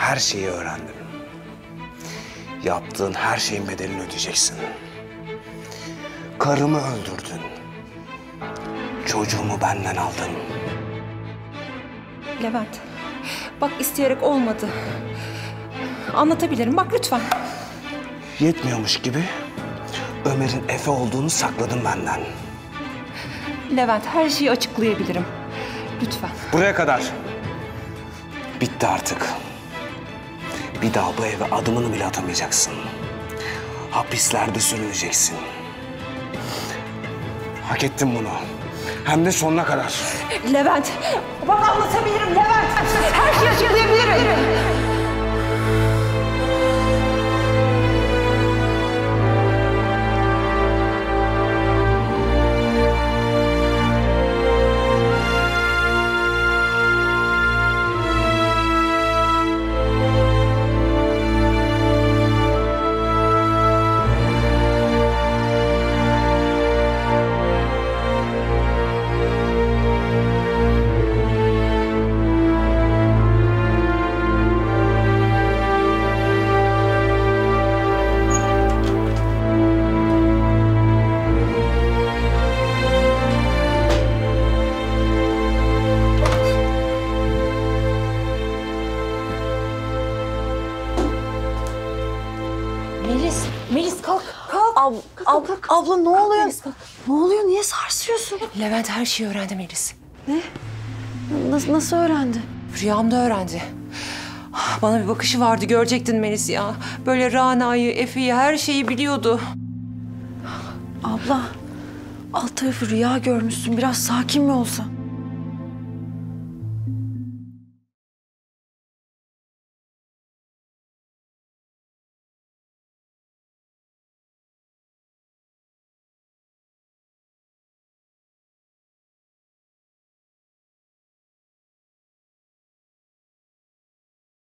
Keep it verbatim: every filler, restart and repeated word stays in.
her şeyi öğrendim. Yaptığın her şeyin bedelini ödeyeceksin. Karımı öldürdün. Çocuğumu benden aldın. Levent, bak isteyerek olmadı. Anlatabilirim, bak lütfen. Yetmiyormuş gibi Ömer'in Efe olduğunu sakladın benden. Levent, her şeyi açıklayabilirim. Lütfen. Buraya kadar. Bitti artık. Bir daha bu eve adımını bile atamayacaksın. Hapislerde sürüneceksin. Hak ettin bunu. Hem de sonuna kadar. Levent, bak anlatabilirim Levent. Her şeyi açıklayabilirim. Melis, Melis kalk, kalk. Ab, kalk, ab, kalk. Abla ne oluyor? Melis, kalk. Ne oluyor? Niye sarsıyorsun? Levent her şeyi öğrendi Melis. Ne? Nasıl, nasıl öğrendi? Rüyamda öğrendi. Bana bir bakışı vardı, görecektin Melis ya. Böyle Rana'yı, Efe'yi, her şeyi biliyordu. Abla, alt tarafı rüya görmüşsün. Biraz sakin mi olsan?